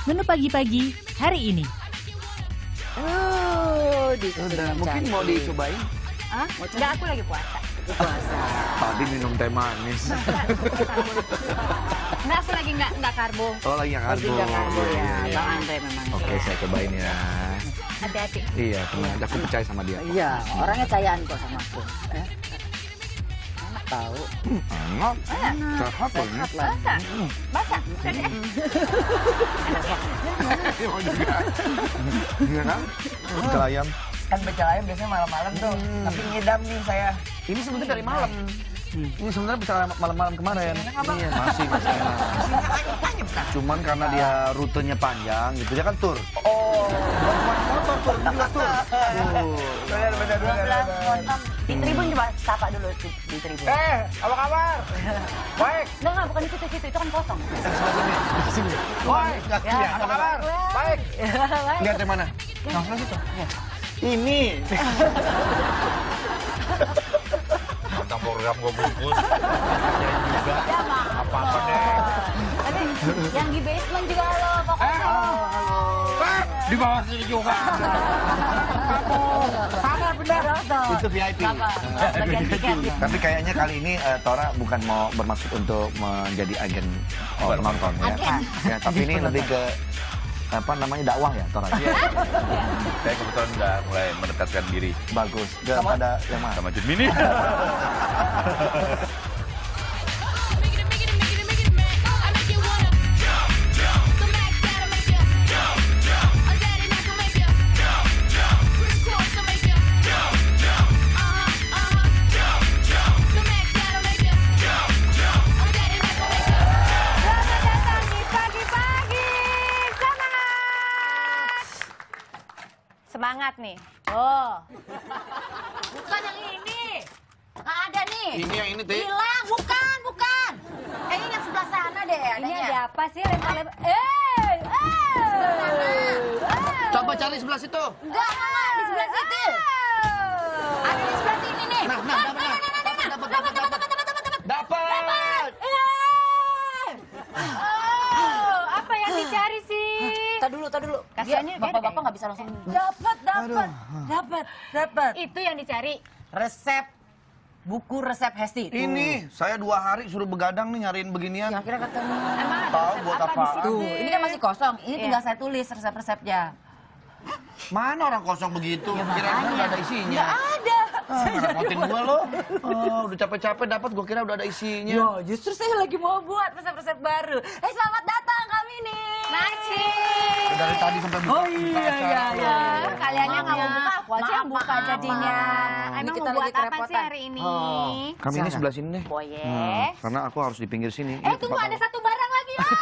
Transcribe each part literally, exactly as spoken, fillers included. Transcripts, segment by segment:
menu pagi-pagi hari ini. Oh, udah, mungkin mau dicobain? Hah? Enggak, aku lagi puasa. Puasa. Tadi minum teh manis. Enggak, aku lagi enggak enggak karbo. Oh, lagi yang karbo. Lagi enggak karbo ya, Iya. Bang Andre memang. Oke, saya cobain ya. Hati-hati. Iya, tenang aja, aku percaya sama dia. Iya, orangnya cayaan kok sama aku. Eh? Enak tahu. Enak. Sehat loh ini. Basah. Basah. Mau juga. Iya kan? Pecel ayam. Kan pecel ayam biasanya malam-malam tuh, tapi ngidam nih saya. Ini sebenarnya dari malam. Ini sebenarnya pecel ayam malam-malam kemarin. Iya, masih masih enak. Cuman karena dia rutenya panjang gitu, dia kan tur. Oh, Bukan motor tur, ini juga tur. benar benar dua benar. belas potong. Di Tribun coba sapa dulu di, di Tribun. Eh, apa kabar? Baik. Enggak, enggak, bukan di situ-situ, itu kan kosong. Woi, Ya, apa kabar? Baik. Baik. Lihat yang mana? Nah, sebelah situ. Ini. Tentang program gue bungkus. Ya, Bang. Apa-apa deh. Tapi yang di basement juga halo, pokoknya. Eh, di bawah sini juga. Kamar bener. Itu V I P. Bagian tiket. Tapi kayaknya kali ini uh, Tora bukan mau bermaksud untuk menjadi agen oh, penonton ya. Ya, tapi ini lebih ke apa namanya dakwah ya Tora. Iya. Saya kebetulan udah mulai mendekatkan diri Bagus. Daripada yang mana? sama Jemini. Semangat nih. Oh. Bukan yang ini. Nggak ada nih. Ini yang ini, Ti. Hilang, bukan, bukan. Eh, ini yang sebelah sana deh. Ini adanya. ada apa sih lempar-lempar? Eh, eh. Coba cari sebelah situ. Enggak, enggak, di sebelah situ. Ada di sebelah sini nih. Nah, nah, dapat, nah. Dapat, dapat, dapat, dapat. Dapat. Oh, apa yang dicari sih? Tar dulu, tar dulu. Kasiannya Biar bapak-bapak nggak bisa langsung. Dapat, dapat, dapat, dapat. Itu yang dicari. Resep buku resep Hesti. Tuh. Ini saya dua hari suruh begadang nih nyariin beginian. Yang kira ketemu. Emang ada Tahu resep buat apa di apaan? situ? Tuh, ini kan masih kosong. Ini Iya. tinggal saya tulis resep-resepnya. Mana orang kosong begitu? Kira-kira nggak ada isinya. Nggak ada. Ah, ngerepotin gua lo. Oh, udah capek-capek dapat, gua kira udah ada isinya. Yo, justru saya lagi mau buat resep-resep baru. Eh, selamat datang kami nih. Naci. Dari tadi sampai buka. Oh iya, iya, iya. Kaliannya nggak mau buka, aku aja yang Maaf, buka maaf, jadinya. maaf. Ini Emang kita mau buat lagi apa sih kerepotan. hari ini? Oh. Kami ini sebelah sini deh. Boye. Hmm, karena aku harus di pinggir sini. Eh, tunggu, ada satu barang lagi. Ah.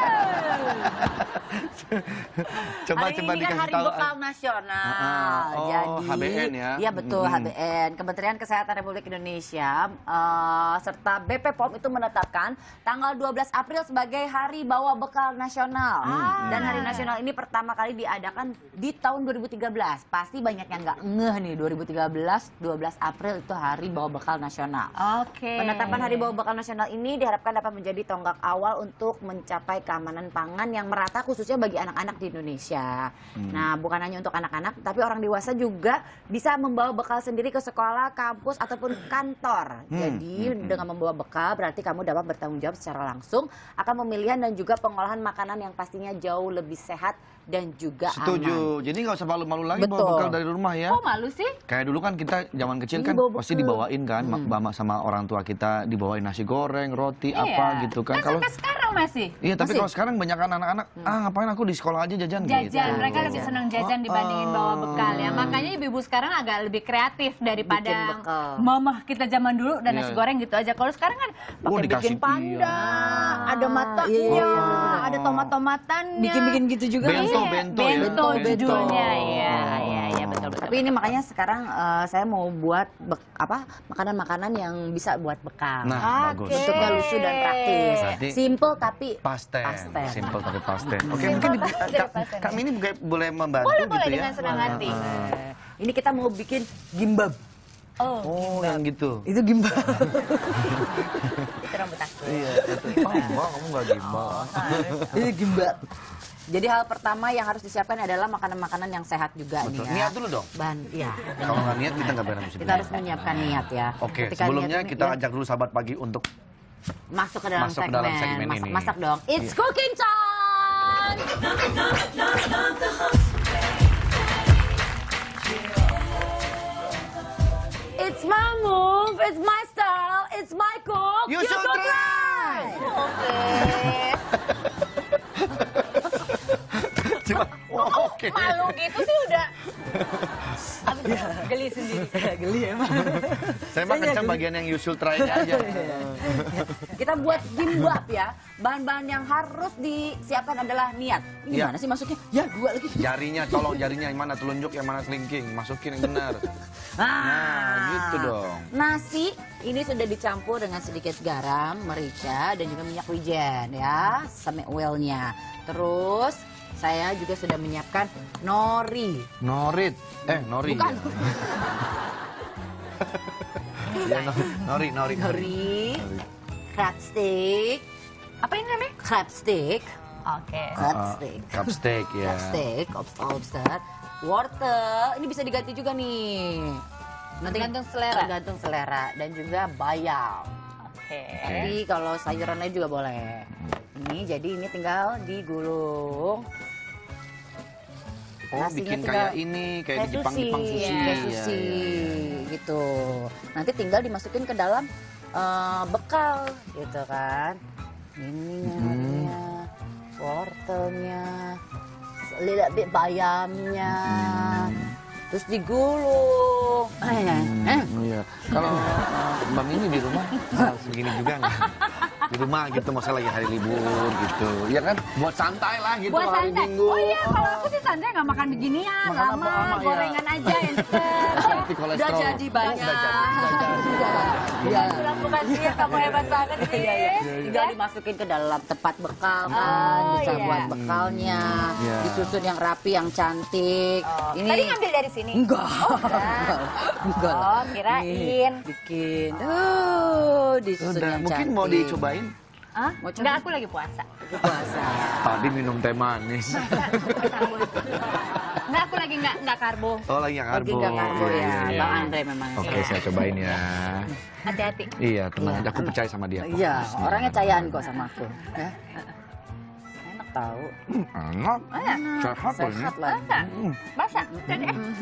Coba Hari coba ini kan dikasih Hari tahu. Bekal Nasional. Ah, ah. Oh, Jadi, H B N ya? Iya betul, Mm-mm. H B N. Kementerian Kesehatan Republik Indonesia eh, serta B P P O M itu menetapkan tanggal dua belas April sebagai Hari Bawa Bekal Nasional. Hmm. Dan Hari Nasional ini pertama kali diadakan di tahun dua ribu tiga belas. Pasti banyak yang nggak ngeh nih, dua ribu tiga belas, dua belas April itu Hari Bawa Bekal Nasional. Oke. Penetapan Hari Bawa Bekal Nasional ini diharapkan dapat menjadi tonggak awal untuk mencapai keamanan pangan yang merata khususnya bagi anak-anak di Indonesia. Hmm. Nah, bukan hanya untuk anak-anak, tapi orang dewasa juga bisa membawa bekal sendiri ke sekolah, kampus, ataupun kantor. Hmm. Jadi, Hmm. dengan membawa bekal berarti kamu dapat bertanggung jawab secara langsung akan pemilihan dan juga pengolahan makanan yang pastinya jauh lebih sehat dan juga aman. Setuju. Jadi nggak usah malu-malu lagi bawa Betul. bekal dari rumah ya. Kok malu sih? Kayak dulu kan kita zaman kecil Ini kan bawa pasti bekal. dibawain kan Hmm. ma- sama orang tua kita dibawain nasi goreng, roti Iya. apa gitu kan. Kan sampai sekarang masih. Iya, tapi Masih? kalau sekarang banyak anak-anak ah ngapain aku di sekolah aja jajan, Jajan, gitu. mereka lebih senang jajan Oh, dibandingin bawa oh. bekal ya. Makanya ibu-ibu sekarang agak lebih kreatif Bikin daripada bekal. mamah kita zaman dulu dan nasi Iya. goreng gitu aja. Kalau sekarang kan Oh, pakai dikasih bikin panda, iya. ada matanya, Iya. ada tomat-tomatannya. Bikin-bikin gitu juga. Bento, Iya, bento ya. bento Bento. judulnya. Iya, iya, iya, betul, betul. Tapi ini makanya sekarang eh, saya mau buat bek- apa makanan-makanan yang bisa buat bekal. Nah, Oke. bagus. Bentuknya lucu dan praktis. Berarti- Simple tapi Pasten. Pasten. Simple tapi pasten. Oke, Simple mungkin di- tapi Kak- pasten. kami ini boleh, boleh membantu Boleh, gitu boleh ya. dengan senang hati. Eh, ini kita mau bikin gimbab. Oh, Oh, yang gitu. Itu gimbab. itu rambut aku. Iya, itu. Oh, enggak, kamu enggak gimbal. Ini gimbab. Jadi hal pertama yang harus disiapkan adalah makanan-makanan yang sehat juga Betul. nih ya. Niat dulu dong. Bahan, ya. Kalau nggak niat kita nggak benar bisa. Kita harus menyiapkan niat ya. Oke, Ketika sebelumnya niat- kita ya, ajak dulu sahabat pagi untuk masuk ke dalam masuk ke segmen. dalam segmen masak, ini. masak dong. It's cooking time. It's my move, it's my style, it's my cook. You should try. Oke. Cuma, oh, oke. Malu gitu sih udah. Geli sendiri. Geli emang. Saya mah kencang bagian yang you should try-nya aja. Kita buat gimbap ya. Bahan-bahan yang harus disiapkan adalah niat. Ini Iya. gimana sih maksudnya? Ya dua lagi. Jarinya, tolong jarinya yang mana telunjuk, yang mana kelingking. Masukin yang benar. Nah, Nah, gitu dong. Nasi ini sudah dicampur dengan sedikit garam, merica, dan juga minyak wijen ya, sama oilnya. Terus saya juga sudah menyiapkan nori. Norit. Eh, nori. Bukan. Ya, nori, nori, nori. Nori, crab stick, Apa ini namanya? crab stick, Oke. crab Uh, stick, Cup steak ya. crab stick, lobster, lobster, wortel. Ini bisa diganti juga nih. Tergantung selera. Tergantung selera dan juga bayam. Oke. Tapi kalau sayuran lain juga boleh. Ini jadi ini tinggal digulung. Oh, Nasinya bikin tinggal- kayak ini, kayak di Jepang-Jepang sushi. Kayak Iya, sushi iya. gitu. Nanti tinggal dimasukin ke dalam eh, bekal gitu kan. Ini narinya, wortelnya, little bit bayamnya. Terus digulung. Eh, eh. Oh, iya. Kalau Mbak Mini di rumah hal segini juga nggak? Di rumah gitu, masa lagi hari libur gitu. Ya kan, buat santai lah gitu Buat hari santai. Minggu. Oh iya, kalau aku sih santai nggak makan beginian, Makan apa, lama, lama, ya. gorengan aja yang deket. Seperti Udah kolesterol. jadi banyak. Oh, udah jadi, udah jadi. Iya. Sudah bukan sih, kamu hebat banget sih. Tinggal dimasukin ke dalam tempat bekal kan, Oh, bisa iya. buat bekalnya, Iya. disusun yang rapi, yang cantik. Oh, Ini Tadi ngambil dari sini? enggak, enggak. enggak. Oh, kirain. Nih, bikin, oh, disusun Udah, yang mungkin cantik. mau dicobain? Hah? Mau coba? Enggak, aku lagi puasa. Puasa. Tadi minum teh manis. Enggak, aku lagi enggak enggak karbo. Oh, lagi yang Lagi karbo. enggak karbo Iya, ya, iya, iya. Bang Andre memang. Oke, saya cobain ya. Hati-hati. Iya, tenang Iya. aja, aku percaya sama dia. Iya, orangnya cayaan kok sama aku. Ya. Enak tahu. Enak. Sehat loh ini. Sehat lah. Masa? Masa? Jadi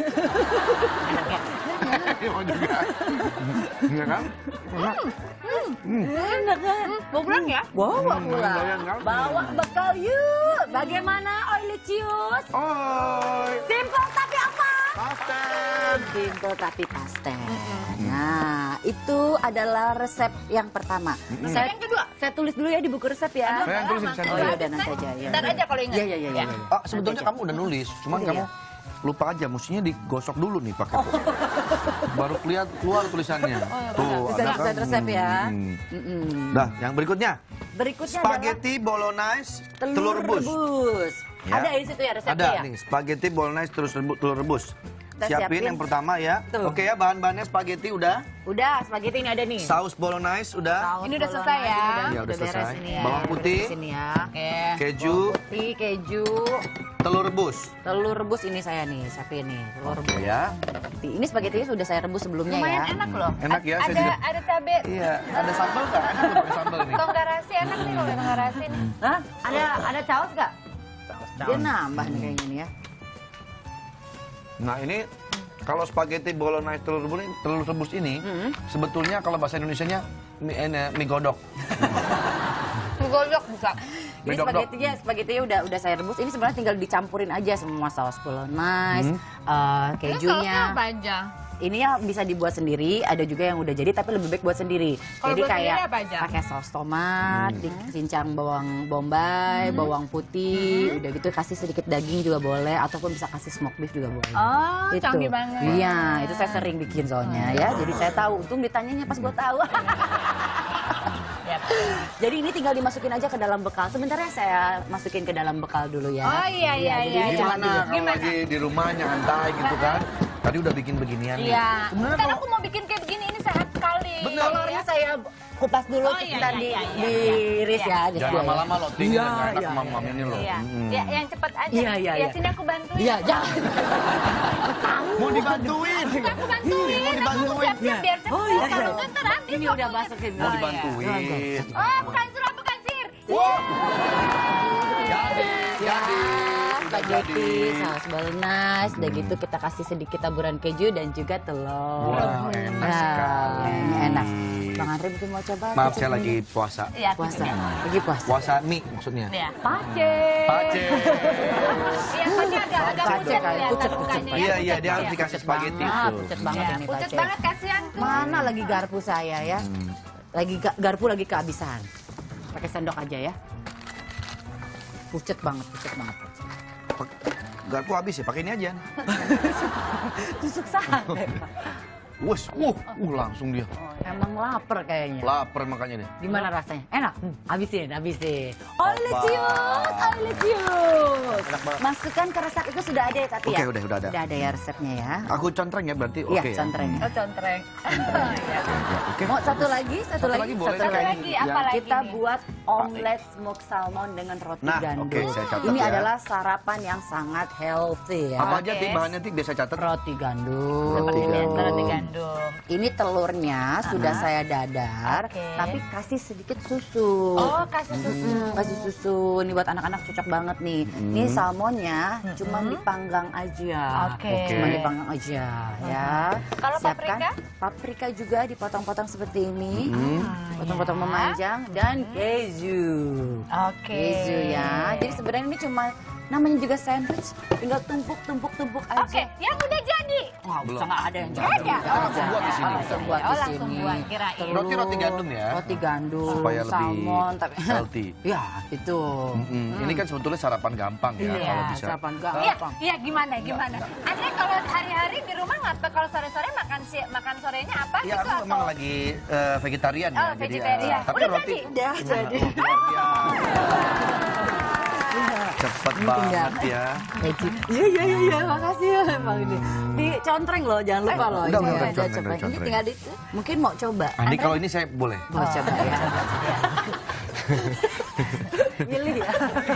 Mau juga. Iya kan? Enak. Enak kan? mau pulang ya? Bawa pulang. Lumayan kan? Bawa bekal yuk. Bagaimana Oilicious? Oh, Simple tapi apa? pasten. Simple tapi pasten. Nah, itu adalah resep yang pertama. Saya, Yang kedua? saya tulis dulu ya di buku resep ya. Saya yang tulisin, saya Oh tulisin. iya, udah nanti aja. Ya. Ntar aja kalau ingat. Iya, iya, iya. iya. Ah, sebetulnya kamu udah nulis, cuman Udah kamu ya? lupa aja, mestinya digosok dulu nih pakai baru kelihatan keluar tulisannya. Tuh, Bisa ada resep kan? resep ya. Hmm. Mm-mm. Dah, yang berikutnya Berikutnya spaghetti bolognese adalah telur rebus. Ya. Ada di situ ya resepnya Ada ya? nih, spaghetti bolognese terus rebu- telur rebus. Kita Siapin siapin. yang pertama ya. Tuh. Oke ya, bahan-bahannya spaghetti udah. Udah, spaghetti ini ada nih. Saus bolognese udah. Saus Ini udah bolognese selesai ya? Udah, Ya, udah, udah beres selesai. ini ya. Bawang Udah putih. beres ini ya. Oke. Keju, Putih, keju, telur rebus. telur rebus ini saya nih, siapin nih. Telur rebus. Oke ya. Ini spaghettinya sudah saya rebus sebelumnya Lumayan ya. enak loh. Enak ya, saya Ada juga- ada cabe. Iya, ada sambal nggak? Enak loh pakai sambal nih. Tonggarasi enak nih kalau tonggarasi nih. Hah? Ada ada caos nggak? Dia nambah nih kayaknya nih ya. Nah ini kalau spaghetti bolognese telur rebus ini, telur rebus ini Hmm. sebetulnya kalau bahasa Indonesianya mie, eh, mie godok. Godok bisa. Ini Bedok-dok. spagettinya, spagettinya udah udah saya rebus. Ini sebenarnya tinggal dicampurin aja semua saus bolognese, eh, kejunya. apa aja? Ini ya bisa dibuat sendiri, ada juga yang udah jadi tapi lebih baik buat sendiri. Kalau Jadi buat kayak sendiri apa aja? pakai saus tomat, dicincang bawang bombay, bawang putih, udah gitu kasih sedikit daging juga boleh ataupun bisa kasih smoke beef juga boleh. Oh, Itu. canggih banget. Iya, itu saya sering bikin soalnya ya. Jadi saya tahu, untung ditanyanya pas gue tahu. Yap. Jadi ini tinggal dimasukin aja ke dalam bekal. Sebentar ya saya masukin ke dalam bekal dulu ya. Oh iya iya jadi iya. ini iya. cuma Gimana kalau lagi di rumah nyantai gitu kan? Tadi udah bikin beginian nih. Iya. Sebenarnya Kan kalau aku mau bikin kayak begini ini sehat sekali. Bener. Telurnya saya kupas dulu, Oh, iya, kita iya, di iya, iya, diiris iya. ya. Jangan lama-lama loh, tinggal Iya, nggak enak iya, sama iya. ini loh. Iya, Mm. ya, yang cepet aja. Iya, iya, Ya, iya. sini aku bantuin. Iya, jangan. Mau dibantuin. Aku bantuin, Mau aku dibantuin. siap-siap biar cepet. Oh, iya, iya. Kalau nggak ntar habis Ini udah waktunya. masukin. Mau Oh, iya. dibantuin. Oh, bukan surat, bukan sir. Jadi, Ya, jadi. Udah spaghetti, jadi. saus bolognese, udah gitu kita kasih sedikit taburan keju dan juga telur. Wah, enak Nah, sekali. ini enak. Bang Andre mungkin mau coba? Maaf, cicip saya ini? lagi puasa. Iya, puasa. tipsnya. Lagi puasa. Puasa mie maksudnya. Iya. Pace. Pace. Iya, pasti agak agak Pace, pucat kayak kelihatan pucet, mukanya. pucet. Iya, iya, pucet, dia harus iya. dikasih spaghetti Ah, tuh. pucet banget Iya, ini pucet Pace. banget kasihan tuh. Mana lagi garpu saya ya? Lagi ga- garpu lagi kehabisan. Pakai sendok aja ya. Pucet banget, pucet banget. Garpu habis ya, pakai ini aja. Tusuk sate. Wes, uh, uh langsung dia. Emang lapar kayaknya. Lapar makanya dia. Gimana rasanya? Enak? Hmm. Habisin, habisin. Apa? Olecius, olecius. Enak banget. Masukkan ke resep itu sudah ada ya tapi Oke, ya? udah, udah ada. Udah ada ya resepnya ya? Aku contreng ya berarti Iya, oke. ya? contreng. Oh, contreng. Ya, Oke. Mau satu lagi? Satu, Satu lagi? lagi boleh, Satu kayak lagi. lagi, ini. apa Ya. lagi Kita nih? buat omelet smoked salmon dengan roti Nah, gandum. oke, saya catat Ini ya. adalah sarapan yang sangat healthy ya. Apa aja Oke. Tik bahannya Tik biasa catat? Roti gandum. Seperti Roti biasa roti gandum. gandum. Ini telurnya sudah saya dadar, Oke. tapi kasih sedikit susu. Oh, kasih susu. Mm, kasih susu. Ini buat anak-anak cocok banget nih. Ini salmonnya cuma dipanggang aja. Oke. Cuma dipanggang aja ya. Kalau Siapkan paprika? paprika juga dipotong-potong seperti ini. Ah, Potong-potong ya. memanjang dan keju. Oke. Keju ya. Jadi sebenarnya ini cuma namanya juga sandwich, tinggal tumpuk-tumpuk-tumpuk aja. Oke, yang udah jadi. Wah, Belum. bisa nggak ada yang Ada. jadi. Kita langsung buat di sini. Langsung buat Oh, di langsung sini. buat, kirain. Telur, Roti-roti gandum ya? Roti gandum, Supaya lebih salmon, tapi healthy. ya, itu. Mm-mm. Ini kan sebetulnya sarapan gampang ya Iya, kalau bisa. sarapan Iya, gampang. iya gimana gimana? Andre kalau hari-hari di rumah ngapa kalau sore-sore makan si makan sorenya apa Iya, gitu aku memang lagi eh, vegetarian ya. Oh, jadi, vegetarian. eh, tapi Udah roti jadi? Udah, jadi. Cepet Ini banget tinggal. ya. Keju. Iya, iya, iya, iya, makasih ya emang ini. Dicontreng loh, jangan lupa Eh, loh. udah, ini udah, ada udah, contreng, contreng. Ini contreng. tinggal di, mungkin mau coba. Ah, ini kalau ini saya boleh. Mau coba ya. Milih ya.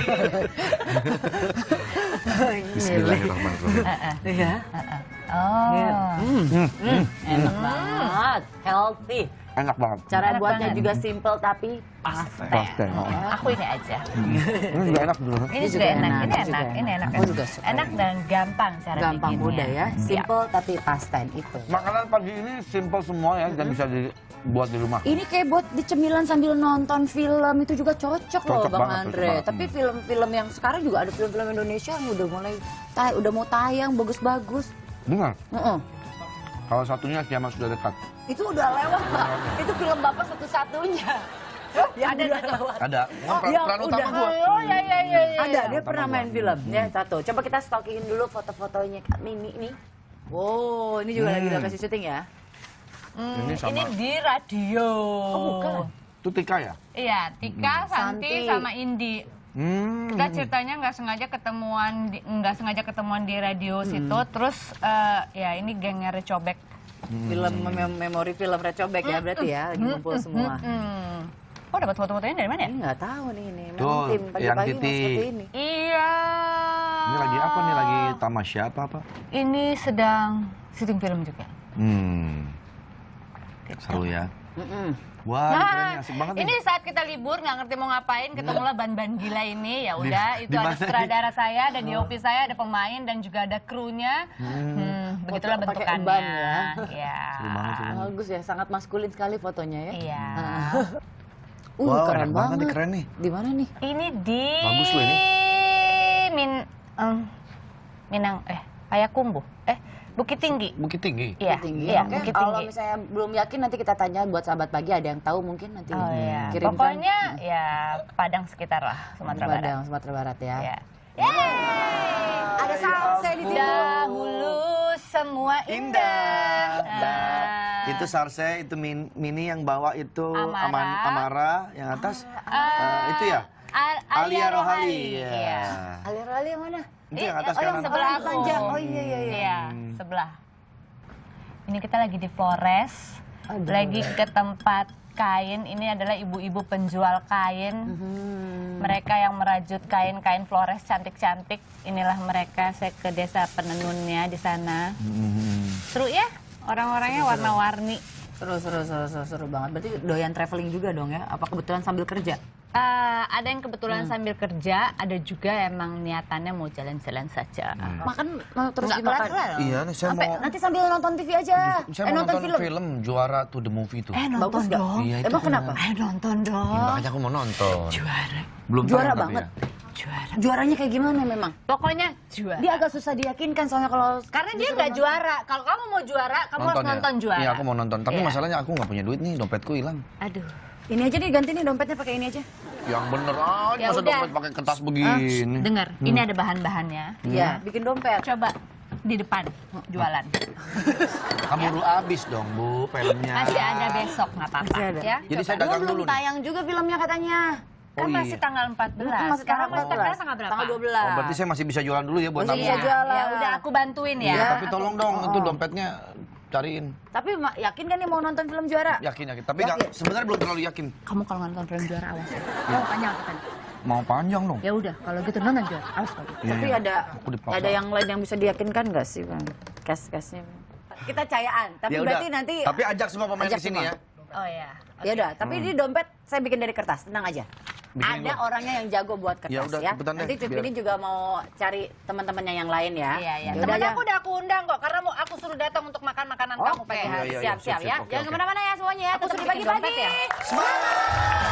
Bismillahirrahmanirrahim. Iya. Oh. Hmm, enak banget, healthy. Enak banget. Cara Enak buatnya banget. juga simple tapi pasti. Pasti. Aku ini aja. Ini juga enak dulu. Ini juga juga enak, enak, ini juga enak, enak. ini enak. Aku juga suka Enak ini. dan gampang cara Gampang bikinnya. mudah ya, Siap. simple tapi pasten itu. Makanan pagi ini simple semua ya dan bisa dibuat di rumah. Ini kayak buat di cemilan sambil nonton film itu juga cocok, loh Cocok Bang banget, Andre. cocok banget. Tapi film-film yang sekarang juga ada film-film Indonesia yang udah mulai tay udah mau tayang bagus-bagus. Benar. Heeh. Kalau satunya kiamat sudah dekat. Itu udah lewat, Pak. Itu film Bapak satu-satunya. Yang Ada udah satu. lewat. Ada. Kan peran, yang peran udah. utama gua. Oh ya ya ya ya. Ada, dia Utama pernah gua. main film. Ya, satu. Coba kita stalking dulu foto-fotonya Kak Mini nih. Wow, ini juga lagi Hmm. lokasi syuting ya. Hmm, Ini sama- ini di radio. Oh, bukan. Itu Tika ya? Iya, Tika, Santi, Santi. sama Indi. Hmm. Kita ceritanya nggak sengaja ketemuan, di- nggak sengaja ketemuan di radio situ. Terus eh, ya ini gengnya Recobek. Film mem- memori film Recobek ya berarti ya, lagi ngumpul semua. Hmm. Oh dapat foto-fotonya dari mana ya? Ini nggak tahu nih ini. Memang Tuh, tim yang pagi-pagi Titi. memang seperti ini. Iya. Ini lagi apa nih? Lagi tamasya apa apa? Ini sedang syuting film juga. Hmm. Seru ya. Mm-mm. Wah, Nah, keren nih, asik banget ini nih. saat kita libur nggak ngerti mau ngapain, ketemulah ban-ban gila ini. Ya udah, Di- itu di ada mana nih? sutradara saya, ada D O P saya, ada pemain dan juga ada krunya. Hmm, begitulah Foto pakai bentukannya. ban ya. Iya. Seru banget sih. Bagus ya, sangat maskulin sekali fotonya ya. Iya. Uh, Wow, keren enak banget banget. nih, keren nih. Di mana nih? Ini di Bagus loh ini. Min em, Minang eh Payakumbuh. Eh Bukit Tinggi. Bukit Tinggi. Iya, Tinggi. iya, Oke, Bukit kalau Tinggi. misalnya belum yakin nanti kita tanya buat sahabat pagi, ada yang tahu mungkin nanti Oh iya. kirimkan. Pokoknya ya Padang sekitar lah, Sumatera Barat. Padang, Sumatera Barat ya. Ya. Yeay! Ada salsa di situ. Dahulu semua indah. Nah, Ah. itu Sarse, itu Min- Mini yang bawa itu Amara. Aman, Amara, yang atas Ah, eh, itu ya? Al- Alia Rohali. Iya. Iya. Alir Rali yang mana? Itu yang atas Oh, yang kanan. sebelah Oh, aku. panjang. Oh, iya, iya, iya. Iya, sebelah. Ini kita lagi di Flores, Aduh. lagi ke tempat kain. Ini adalah ibu-ibu penjual kain. Hmm. Mereka yang merajut kain-kain Flores cantik-cantik. Inilah mereka. Saya ke desa penenunnya di sana. Hmm. Seru ya? Orang-orangnya warna-warni. Seru, seru, seru, seru, seru banget. Berarti doyan traveling juga dong ya? Apa kebetulan sambil kerja? Uh, ada yang kebetulan sambil kerja, ada juga emang niatannya mau jalan-jalan saja. Makan mau terus Nggak dimakan? kelar-kelar. Iya nih saya Sampai mau nanti sambil nonton T V aja. saya eh mau nonton, nonton film. film. Juara to the movie itu. Eh nonton Bagus nggak? dong. Iya, itu Emang kenapa? Eh nonton dong. Ya, makanya aku mau nonton. Juara. Belum Juara tayang tapi banget. ya. Juara. Juaranya kayak gimana memang? Pokoknya juara. Dia agak susah diyakinkan soalnya kalau Karena dia nggak juara. Kalau kamu mau juara, kamu harus ya? nonton juara. Iya aku mau nonton. Tapi Iya. masalahnya aku nggak punya duit nih, dompetku hilang. Aduh. ini aja nih ganti nih dompetnya pakai ini aja. Yang bener aja Ya masa udah. dompet pakai kertas begini. Dengar, ini ada bahan-bahannya. Iya, bikin dompet. Coba di depan jualan. Keburu habis dong Bu filmnya. Masih ada besok nggak apa-apa. Masih ada. Ya. Jadi saya Oh, dagang belum dulu nih. tayang juga filmnya katanya. Kan Oh, masih iya. tanggal empat belas. Masih Sekarang tanggal masih tanggal tanggal berapa? Tanggal dua belas. Oh, berarti saya masih bisa jualan dulu ya buat Masih tamu. bisa jualan. Ya udah aku bantuin ya. Iya, tapi tolong dong itu dompetnya cariin. Tapi ma- yakin kan nih mau nonton film juara? Yakin yakin. Tapi nggak Yakin. sebenarnya belum terlalu yakin. Kamu kalau nonton film juara awas ya. Mau panjang katanya. Mau panjang dong. Ya udah, kalau gitu nonton juara. Awas kalau gitu. Iya, Tapi iya. ada Aku dipaksa. ada yang lain yang bisa diyakinkan nggak sih, Bang? Cash-cashnya. Kita cayaan, tapi Ya berarti udah. nanti Tapi ajak semua pemain Ajak ke sini semua. ya. Oh ya. ya udah, tapi di dompet saya bikin dari kertas, tenang aja. Bikin Ada gua. orangnya yang jago buat kertas Ya ya. udah, cepetan deh, Nanti Cip biar- ini juga mau cari teman-temannya yang lain ya. Iya, iya. Ya udah Temen aja. aku udah aku undang kok, karena mau aku suruh datang untuk makan makanan kamu Oke, pagi hari. Iya, iya, siap-siap siap, ya. siap. Oke, Jangan oke. kemana-mana ya semuanya ya. Aku Tetap suruh di bikin pagi-pagi. dompet ya? Semangat!